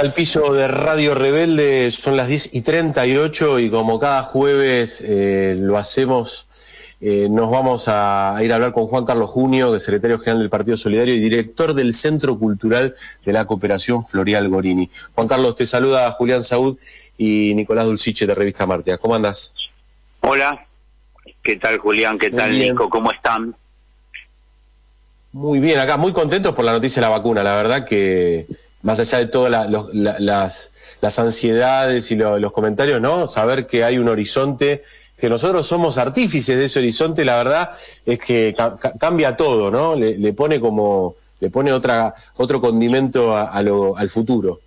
al piso de Radio Rebelde, son las 10:38 y como cada jueves lo hacemos, nos vamos a ir a hablar con Juan Carlos Junio, que es secretario general del Partido Solidario y director del Centro Cultural de la Cooperación Floreal Gorini. Juan Carlos, te saluda Julián Saúd y Nicolás Dulciche de Revista Martia. ¿Cómo andás? Hola, ¿qué tal Julián? ¿Qué tal Nico? ¿Cómo están? Muy bien, acá muy contentos por la noticia de la vacuna, la verdad que más allá de todas las ansiedades y los comentarios, ¿no? Saber que hay un horizonte, que nosotros somos artífices de ese horizonte, la verdad es que cambia todo, ¿no? Le pone otro condimento al futuro.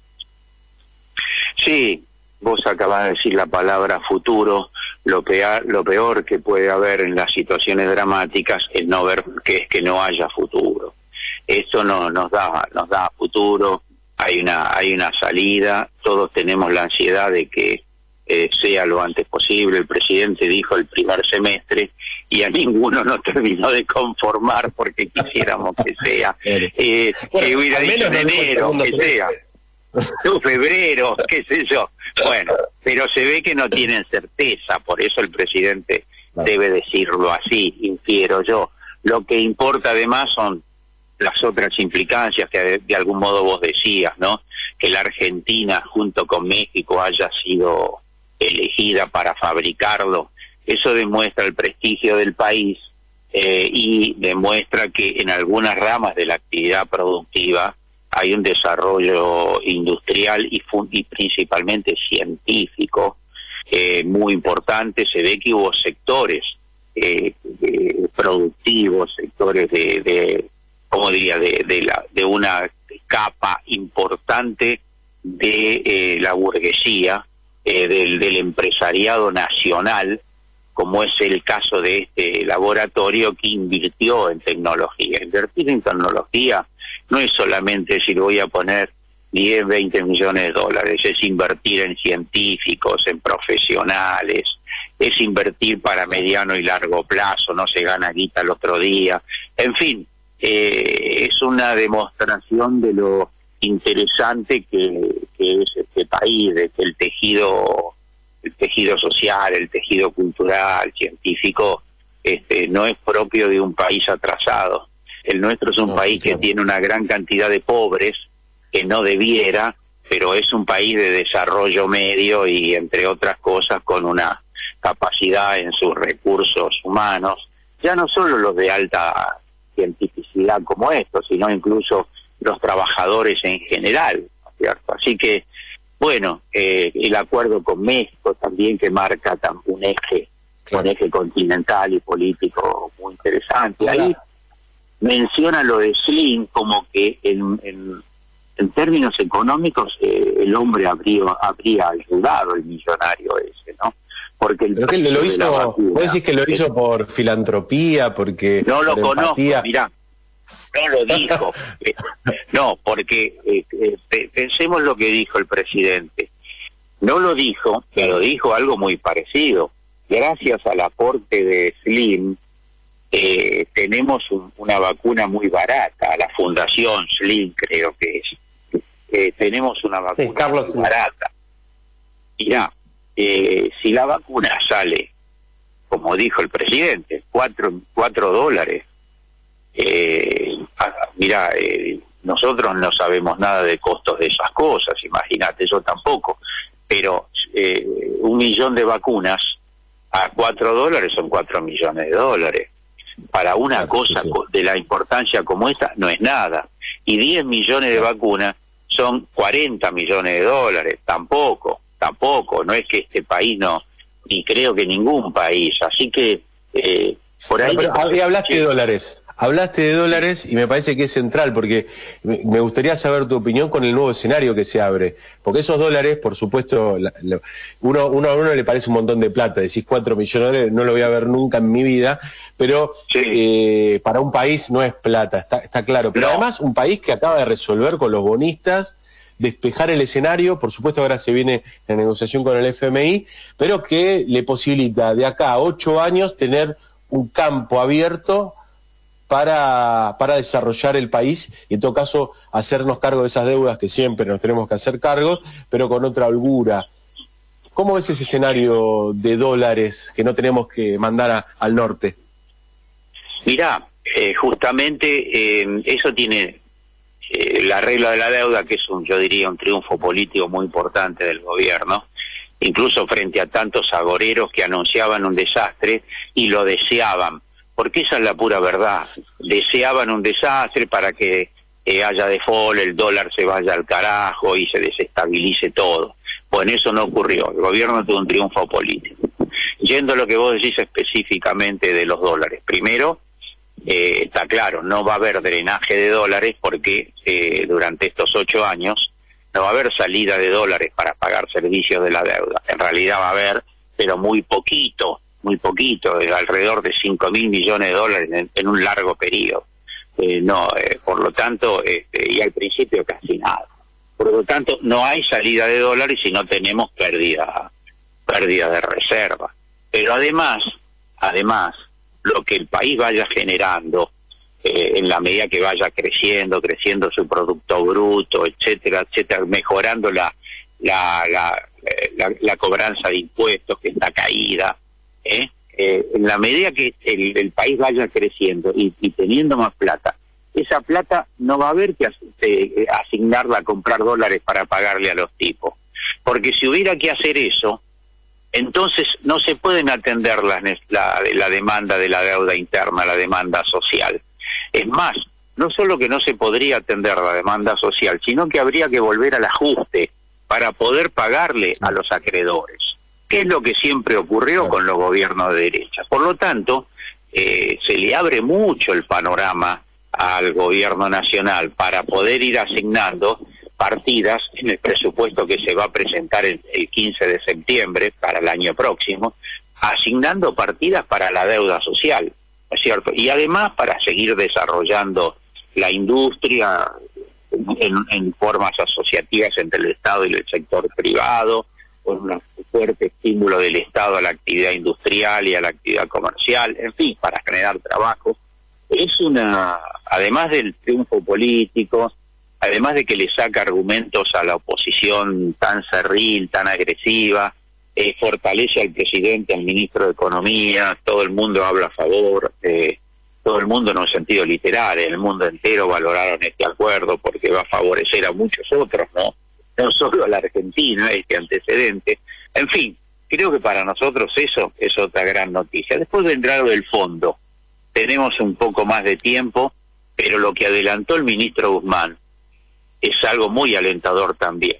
Sí, vos acabás de decir la palabra futuro. Lo peor que puede haber en las situaciones dramáticas es no ver que no haya futuro. Esto no nos da futuro. Hay una salida. Todos tenemos la ansiedad de que sea lo antes posible. El presidente dijo el primer semestre y a ninguno nos terminó de conformar porque quisiéramos que sea que hubiera dicho en enero, que sea febrero, qué sé yo. Bueno, pero se ve que no tienen certeza, por eso el presidente debe decirlo así, infiero yo. Lo que importa además son las otras implicancias que de algún modo vos decías, ¿no? Que la Argentina junto con México haya sido elegida para fabricarlo. Eso demuestra el prestigio del país y demuestra que en algunas ramas de la actividad productiva hay un desarrollo industrial y principalmente científico muy importante. Se ve que hubo sectores productivos, sectores de una capa importante de la burguesía, del empresariado nacional, como es el caso de este laboratorio que invirtió en tecnología. Invertir en tecnología no es solamente decir voy a poner 10, 20 millones de dólares, es invertir en científicos, en profesionales, es invertir para mediano y largo plazo, no se gana guita el otro día. En fin, es una demostración de lo interesante que es este país, de que el tejido social, el tejido cultural, científico, no es propio de un país atrasado. El nuestro es un país que tiene una gran cantidad de pobres, que no debiera, pero es un país de desarrollo medio y, entre otras cosas, con una capacidad en sus recursos humanos, ya no solo los de alta cientificidad como estos, sino incluso los trabajadores en general, ¿cierto? Así que, bueno, el acuerdo con México también, que marca un eje continental y político muy interesante. Ahí menciona lo de Slim como que en términos económicos el hombre habría ayudado al millonario ese, ¿no? Porque el ¿pero qué lo hizo? ¿Vos decís que lo hizo por filantropía, porque no lo conozco, mirá, no lo dijo. No, porque pensemos lo que dijo el presidente. No lo dijo, pero dijo algo muy parecido. Gracias al aporte de Slim, tenemos una vacuna muy barata, la Fundación Slim creo que es. Tenemos una vacuna muy barata. Mirá, si la vacuna sale, como dijo el presidente, $4, mirá, nosotros no sabemos nada de costos de esas cosas, imagínate, yo tampoco, pero 1 millón de vacunas a $4 son $4 millones. Para una cosa de la importancia como esta no es nada. Y 10 millones de vacunas son $40 millones. Tampoco. No es que este país no, ni creo que ningún país. Así que por ahí... Pero hablaste de dólares y me parece que es central, porque me gustaría saber tu opinión con el nuevo escenario que se abre. Porque esos dólares, por supuesto, uno a uno le parece un montón de plata. Decís 4 millones, no lo voy a ver nunca en mi vida, pero para un país no es plata, está claro. Pero además un país que acaba de resolver con los bonistas, despejar el escenario, por supuesto ahora se viene la negociación con el FMI, pero que le posibilita de acá a 8 años tener un campo abierto para desarrollar el país y en todo caso hacernos cargo de esas deudas que siempre nos tenemos que hacer cargo, pero con otra holgura. ¿Cómo ves ese escenario de dólares que no tenemos que mandar al norte? Mirá, justamente eso tiene la regla de la deuda, que es yo diría, un triunfo político muy importante del gobierno, incluso frente a tantos agoreros que anunciaban un desastre y lo deseaban, porque esa es la pura verdad. Deseaban un desastre para que haya default, el dólar se vaya al carajo y se desestabilice todo. Bueno, eso no ocurrió. El gobierno tuvo un triunfo político. Yendo a lo que vos decís específicamente de los dólares. Primero, está claro, no va a haber drenaje de dólares porque durante estos 8 años no va a haber salida de dólares para pagar servicios de la deuda. En realidad va a haber, pero muy poquito, alrededor de 5.000 millones de dólares en un largo periodo. Por lo tanto, y al principio casi nada. Por lo tanto, no hay salida de dólares y no tenemos pérdida de reserva. Pero además, lo que el país vaya generando, en la medida que vaya creciendo su Producto Bruto, etcétera, mejorando la cobranza de impuestos, que está caída, en la medida que el país vaya creciendo y teniendo más plata, esa plata no va a haber que asignarla a comprar dólares para pagarle a los tipos. Porque si hubiera que hacer eso, entonces no se pueden atender la demanda de la deuda interna, la demanda social. Es más, no solo que no se podría atender la demanda social, sino que habría que volver al ajuste para poder pagarle a los acreedores, que es lo que siempre ocurrió con los gobiernos de derecha. Por lo tanto, se le abre mucho el panorama al gobierno nacional para poder ir asignando partidas en el presupuesto que se va a presentar el 15 de septiembre para el año próximo, asignando partidas para la deuda social, ¿no es cierto? Y además para seguir desarrollando la industria en formas asociativas entre el Estado y el sector privado, con un fuerte estímulo del Estado a la actividad industrial y a la actividad comercial, en fin, para generar trabajo. Es además del triunfo político, además de que le saca argumentos a la oposición tan cerril, tan agresiva, fortalece al presidente, al ministro de Economía, todo el mundo habla a favor, todo el mundo en un sentido literal, en el mundo entero valoraron este acuerdo porque va a favorecer a muchos otros, no solo a la Argentina, este antecedente. En fin, creo que para nosotros eso es otra gran noticia. Después vendrá lo del fondo. Tenemos un poco más de tiempo, pero lo que adelantó el ministro Guzmán es algo muy alentador también.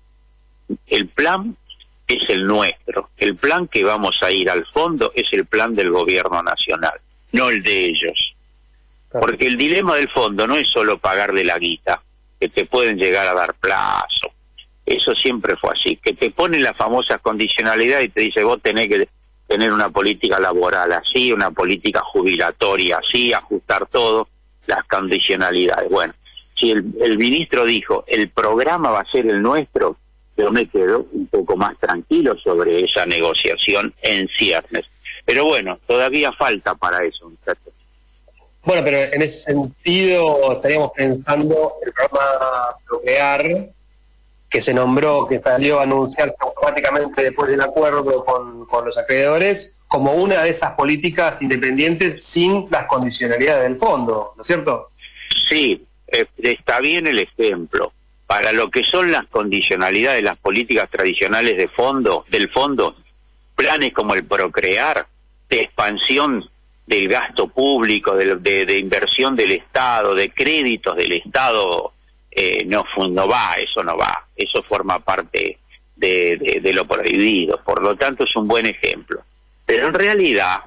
El plan es el nuestro. El plan que vamos a ir al fondo es el plan del gobierno nacional, no el de ellos. Porque el dilema del fondo no es solo pagarle la guita, que te pueden llegar a dar plazo. Eso siempre fue así, que te ponen la famosa condicionalidad y te dice vos tenés que tener una política laboral así, una política jubilatoria así, ajustar todo, las condicionalidades. Bueno, si el ministro dijo, el programa va a ser el nuestro, yo me quedo un poco más tranquilo sobre esa negociación en ciernes. Pero bueno, todavía falta para eso, muchachos. Bueno, pero en ese sentido estaríamos pensando el programa Procrear, que se nombró, que salió a anunciarse automáticamente después del acuerdo con los acreedores, como una de esas políticas independientes sin las condicionalidades del fondo, ¿no es cierto? Sí, está bien el ejemplo. Para lo que son las condicionalidades, las políticas tradicionales del fondo, planes como el Procrear, de expansión del gasto público, de inversión del Estado, de créditos del Estado, no va, eso forma parte de lo prohibido, por lo tanto es un buen ejemplo. Pero en realidad,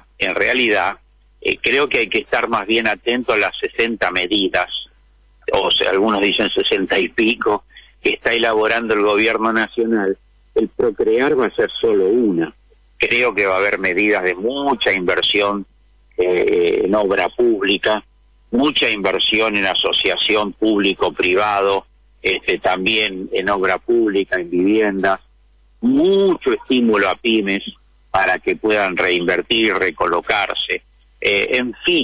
creo que hay que estar más bien atento a las 60 medidas, o sea, algunos dicen 60 y pico, que está elaborando el gobierno nacional. El Procrear va a ser solo una. Creo que va a haber medidas de mucha inversión en obra pública, mucha inversión en asociación público-privado, también en obra pública, en viviendas, mucho estímulo a pymes para que puedan reinvertir y recolocarse. En fin,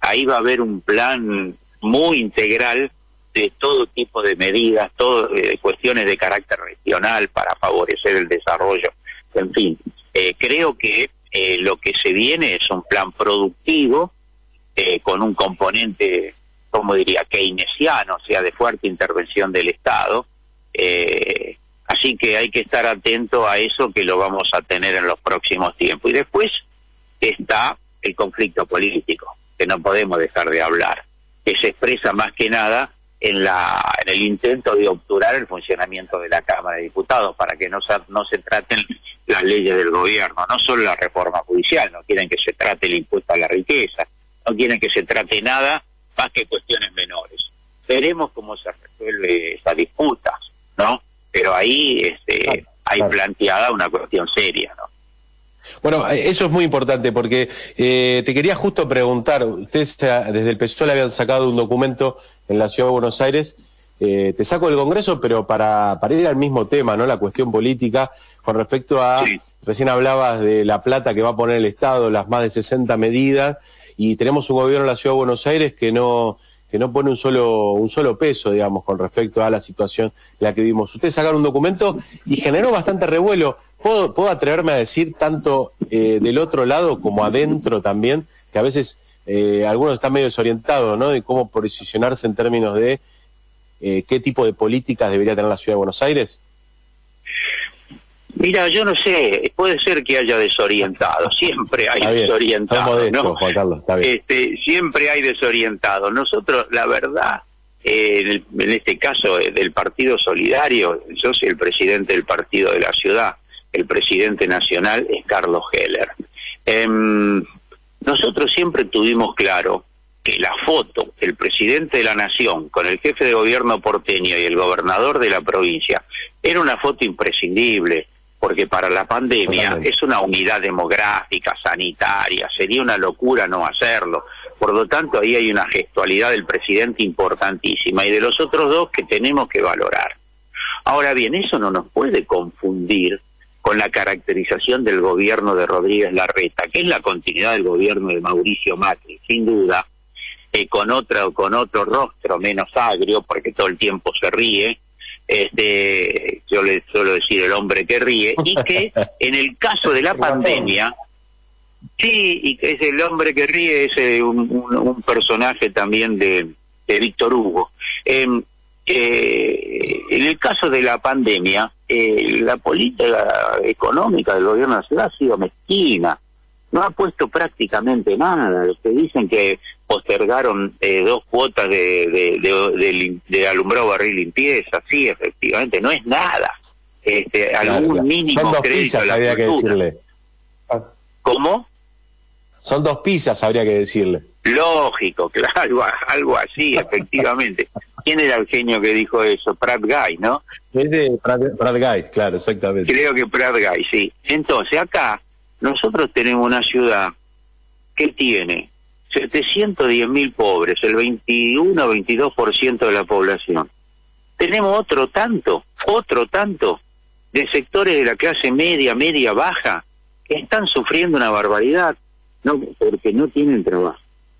ahí va a haber un plan muy integral de todo tipo de medidas, cuestiones de carácter regional para favorecer el desarrollo. En fin, creo que lo que se viene es un plan productivo con un componente, como diría, keynesiano, o sea, de fuerte intervención del Estado. Así que hay que estar atento a eso, que lo vamos a tener en los próximos tiempos. Y después está el conflicto político, que no podemos dejar de hablar, que se expresa más que nada en el intento de obturar el funcionamiento de la Cámara de Diputados para que no se traten las leyes del gobierno, no solo la reforma judicial, no quieren que se trate el impuesto a la riqueza, no quieren que se trate nada más que cuestiones menores. Veremos cómo se resuelve esa disputa, ¿no? Pero ahí hay planteada una cuestión seria, ¿no? Bueno, eso es muy importante porque te quería justo preguntar, ustedes desde el PSOE habían sacado un documento en la Ciudad de Buenos Aires, te saco del Congreso, pero para ir al mismo tema, ¿no? La cuestión política, con respecto a, sí, recién hablabas de la plata que va a poner el Estado, las más de 60 medidas, y tenemos un gobierno en la Ciudad de Buenos Aires que no pone un solo peso, digamos, con respecto a la situación en la que vivimos. Ustedes sacaron un documento y generó bastante revuelo. ¿Puedo atreverme a decir, tanto del otro lado como adentro también, que a veces algunos están medio desorientados, ¿no?, de cómo posicionarse en términos de qué tipo de políticas debería tener la Ciudad de Buenos Aires? Mira, yo no sé, puede ser que haya desorientado, siempre hay desorientado, modestos, ¿no? Juan Carlos, está bien. Siempre hay desorientado. Nosotros, la verdad, en este caso del Partido Solidario, yo soy el presidente del partido de la ciudad, el presidente nacional es Carlos Heller. Nosotros siempre tuvimos claro que la foto del presidente de la nación con el jefe de gobierno porteño y el gobernador de la provincia era una foto imprescindible, porque para la pandemia es una unidad demográfica, sanitaria, sería una locura no hacerlo. Por lo tanto, ahí hay una gestualidad del presidente importantísima y de los otros dos que tenemos que valorar. Ahora bien, eso no nos puede confundir con la caracterización del gobierno de Rodríguez Larreta, que es la continuidad del gobierno de Mauricio Macri, sin duda, con otro rostro menos agrio, porque todo el tiempo se ríe. Yo le suelo decir el hombre que ríe, y que en el caso de la pandemia, sí, y que es el hombre que ríe, es un personaje también de Víctor Hugo. En el caso de la pandemia, la política económica del gobierno de la ciudad ha sido mezquina, no ha puesto prácticamente nada. Los que dicen que postergaron 2 cuotas de alumbrado, barril, limpieza, sí, efectivamente, no es nada. Algún mínimo son 2 crédito pizzas, a la habría que cultura. decirle. ¿Cómo? Son 2 pizzas, habría que decirle. Lógico, claro, algo así, efectivamente. ¿Quién era el genio que dijo eso? Prat Guy, ¿no? Es de Prat Guy, claro, exactamente. Creo que Prat Guy, sí. Entonces, acá nosotros tenemos una ciudad que tiene 710.000 pobres, el 21-22% de la población. Tenemos otro tanto de sectores de la clase media, baja, que están sufriendo una barbaridad, no porque no tienen trabajo.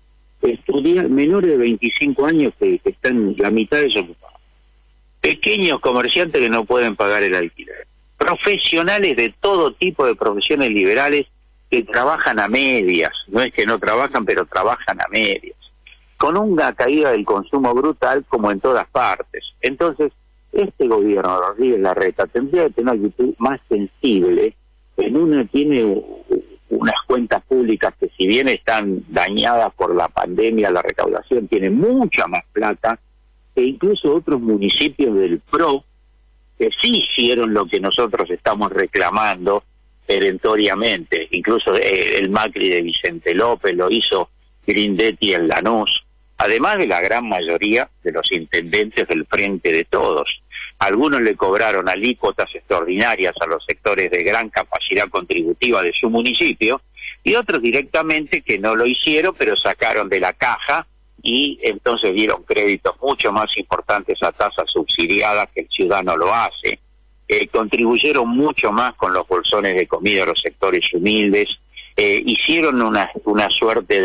Menores de 25 años que están la mitad desocupados. Pequeños comerciantes que no pueden pagar el alquiler. Profesionales de todo tipo de profesiones liberales que trabajan a medias, no es que no trabajan, pero trabajan a medias, con una caída del consumo brutal como en todas partes. Entonces, este gobierno, Rodríguez Larreta, tendría que tener una actitud más sensible. Tiene unas cuentas públicas que, si bien están dañadas por la pandemia, la recaudación tiene mucha más plata que incluso otros municipios del PRO, que sí hicieron lo que nosotros estamos reclamando perentoriamente. Incluso el Macri de Vicente López lo hizo Grindetti en Lanús, además de la gran mayoría de los intendentes del Frente de Todos. Algunos le cobraron alícuotas extraordinarias a los sectores de gran capacidad contributiva de su municipio, y otros directamente que no lo hicieron, pero sacaron de la caja y entonces dieron créditos mucho más importantes a tasas subsidiadas, que el ciudadano lo hace. Contribuyeron mucho más con los bolsones de comida a los sectores humildes, hicieron una suerte de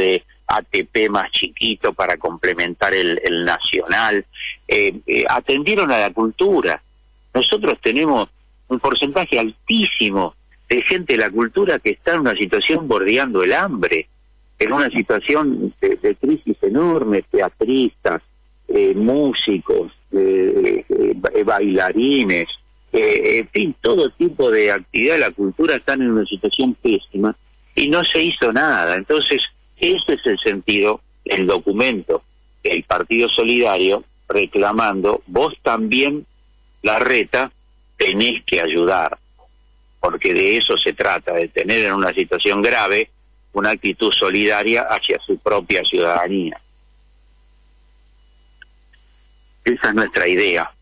ATP más chiquito para complementar el nacional, atendieron a la cultura. Nosotros tenemos un porcentaje altísimo de gente de la cultura que está en una situación bordeando el hambre, en una situación de crisis enorme, teatristas, músicos, bailarines, en fin, todo tipo de actividad de la cultura están en una situación pésima y no se hizo nada. Entonces, ese es el sentido del documento del Partido Solidario reclamando, vos también, Larreta, tenés que ayudar, porque de eso se trata, de tener en una situación grave una actitud solidaria hacia su propia ciudadanía. Esa es nuestra idea.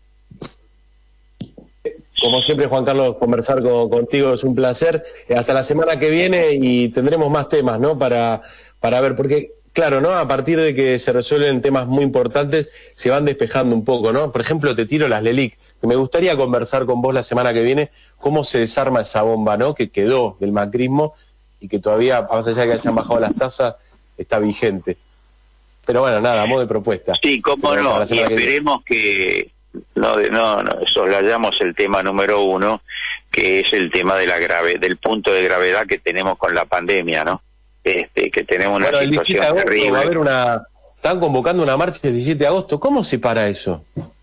Como siempre, Juan Carlos, conversar contigo es un placer. Hasta la semana que viene y tendremos más temas, ¿no? Para ver, porque, claro, ¿no? A partir de que se resuelven temas muy importantes, se van despejando un poco, ¿no? Por ejemplo, te tiro las LELIC, que me gustaría conversar con vos la semana que viene, cómo se desarma esa bomba, ¿no? Que quedó del macrismo y que todavía, más allá de que hayan bajado las tasas, está vigente. Pero bueno, nada, a modo de propuesta. Sí, cómo no, y esperemos que no soslayamos el tema número uno, que es el tema de del punto de gravedad que tenemos con la pandemia, ¿no? Que tenemos una situación el 17 de agosto terrible. Va a haber están convocando una marcha el 17 de agosto. ¿Cómo se para eso?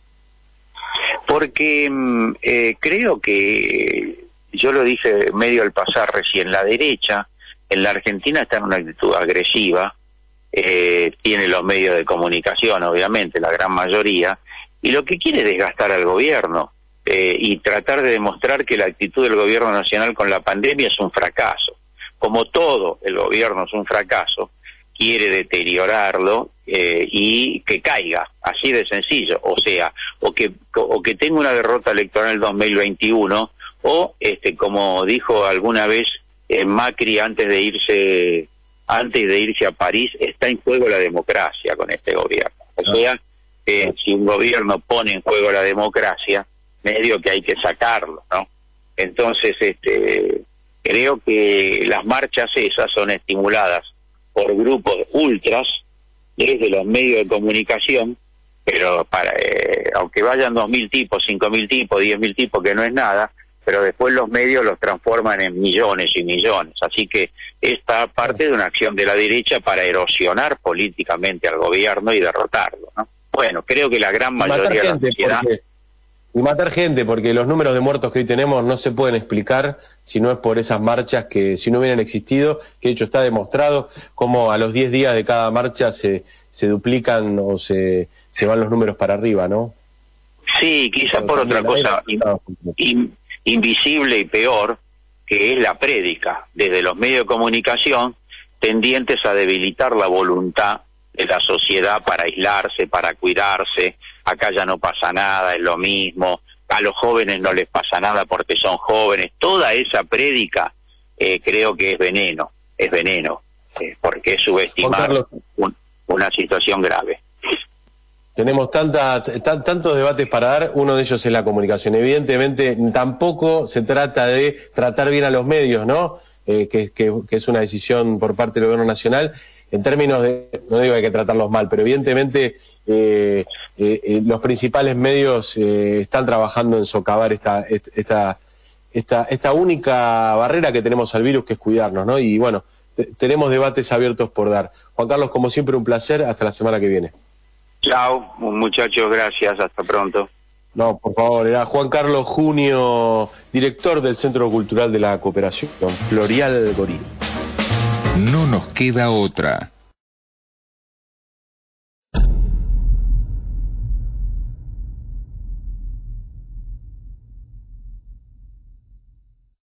Porque creo que, yo lo dije medio al pasar recién, la derecha en la Argentina está en una actitud agresiva, tiene los medios de comunicación, obviamente, la gran mayoría, y lo que quiere es desgastar al gobierno y tratar de demostrar que la actitud del gobierno nacional con la pandemia es un fracaso. Como todo el gobierno es un fracaso, quiere deteriorarlo y que caiga, así de sencillo, o sea, o que tenga una derrota electoral en el 2021, o como dijo alguna vez Macri antes de irse a París, está en juego la democracia con este gobierno. O sea, si un gobierno pone en juego la democracia, medio que hay que sacarlo, ¿no? Entonces, creo que las marchas esas son estimuladas por grupos ultras desde los medios de comunicación, pero aunque vayan 2.000 tipos, 5.000 tipos, 10.000 tipos, que no es nada, pero después los medios los transforman en millones y millones. Así que esta parte de una acción de la derecha para erosionar políticamente al gobierno y derrotarlo, ¿no? Bueno, creo que la gran mayoría de la sociedad... Y matar gente, porque los números de muertos que hoy tenemos no se pueden explicar si no es por esas marchas que, si no hubieran existido, que de hecho está demostrado cómo a los 10 días de cada marcha se duplican o se van los números para arriba, ¿no? Sí, quizá por otra cosa invisible y peor, que es la prédica desde los medios de comunicación, tendientes a debilitar la voluntad de la sociedad para aislarse, para cuidarse. Acá ya no pasa nada, es lo mismo, a los jóvenes no les pasa nada porque son jóvenes. Toda esa prédica creo que es veneno, porque es subestimar una situación grave. Tenemos tantos debates para dar, uno de ellos es la comunicación. Evidentemente tampoco se trata de tratar bien a los medios, ¿no? Que es una decisión por parte del gobierno nacional. En términos de, no digo que hay que tratarlos mal, pero evidentemente los principales medios están trabajando en socavar esta única barrera que tenemos al virus, que es cuidarnos, ¿no? Y bueno, tenemos debates abiertos por dar. Juan Carlos, como siempre, un placer. Hasta la semana que viene. Chao, muchachos, gracias, hasta pronto. No, por favor, era Juan Carlos Junio, director del Centro Cultural de la Cooperación, Florial Gorín. No nos queda otra.